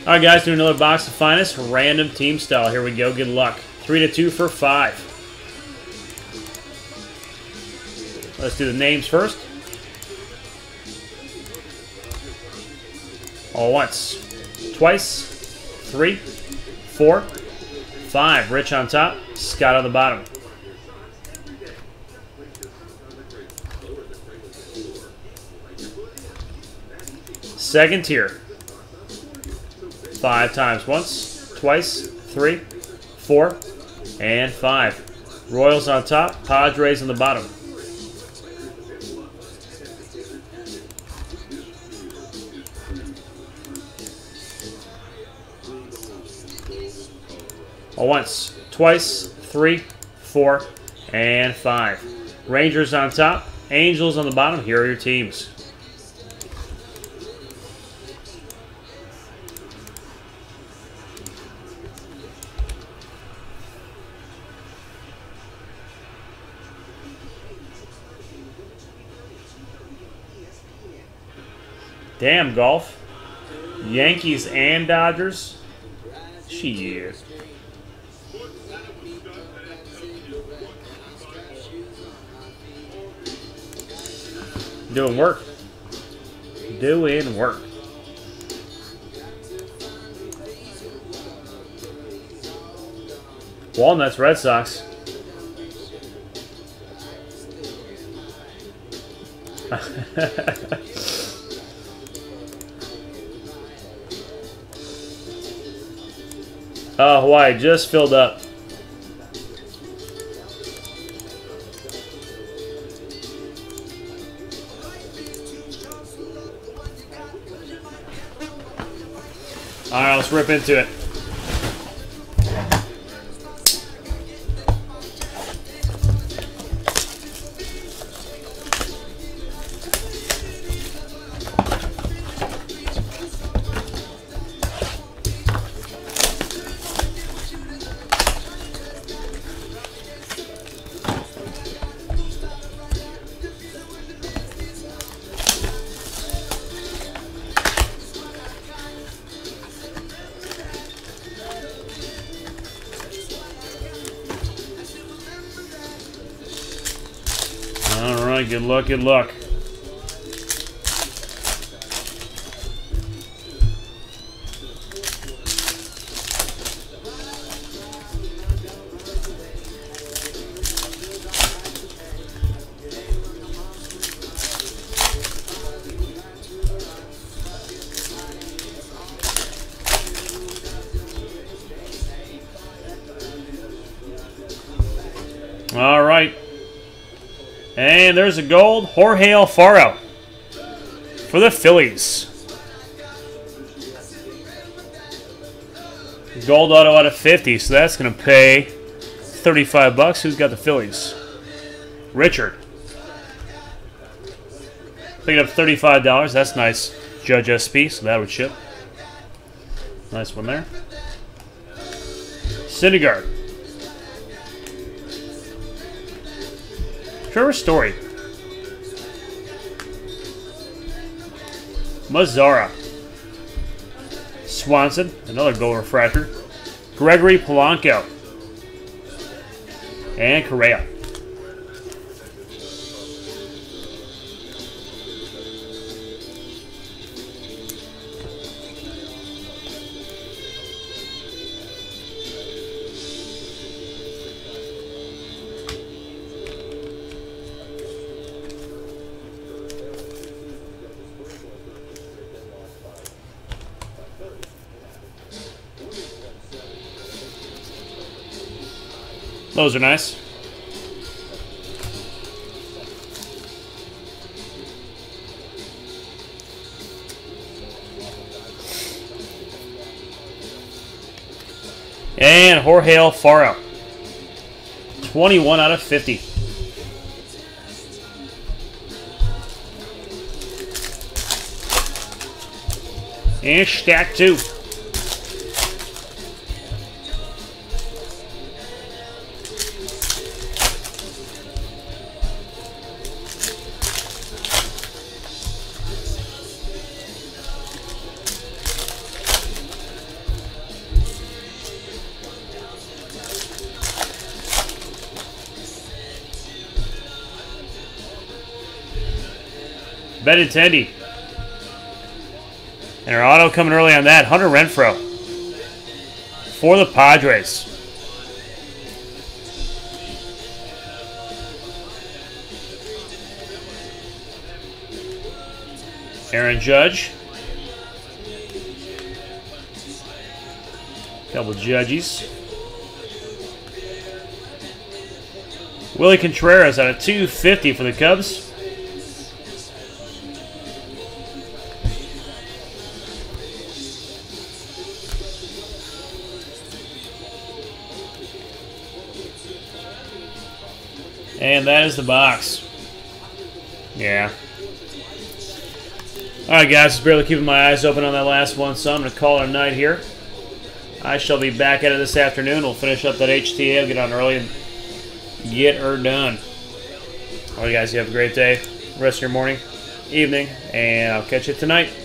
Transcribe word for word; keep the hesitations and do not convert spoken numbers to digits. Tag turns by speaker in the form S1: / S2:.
S1: All right, guys, do another box of Finest random team style. Here we go. Good luck. Three to two for five. Let's do the names first. All once, twice, three, four, five. Rich on top, Scott on the bottom. Second tier. Five times. Once, twice, three, four, and five. Royals on top, Padres on the bottom. Once, twice, three, four, and five. Rangers on top, Angels on the bottom. Here are your teams. Damn, golf. Yankees and Dodgers. Shit. Doing work. Doing work. Walnuts, Red Sox. Oh, Hawaii just filled up. All right, let's rip into it. All right, good luck, good luck. All right. And there's a gold, Jorge Alfaro for the Phillies. Gold auto out of fifty, so that's going to pay thirty-five bucks. Who's got the Phillies? Richard. Picking up thirty-five dollars. That's nice. Judge S P, so that would ship. Nice one there. Syndergaard. Trevor Story. Mazzara. Swanson, another gold refractor. Gregory Polanco. And Correa. Those are nice. And Jorge Alfaro. twenty-one out of fifty. And stack two. Benintendi. And our auto coming early on that, Hunter Renfroe. For the Padres. Aaron Judge. Couple Judges. Willie Contreras out of two fifty for the Cubs. And that is the box. Yeah. Alright guys, just barely keeping my eyes open on that last one, so I'm going to call it a night here. I shall be back at it this afternoon. We'll finish up that H T A, get on early and get her done. Alright guys, you have a great day, rest of your morning, evening, and I'll catch you tonight.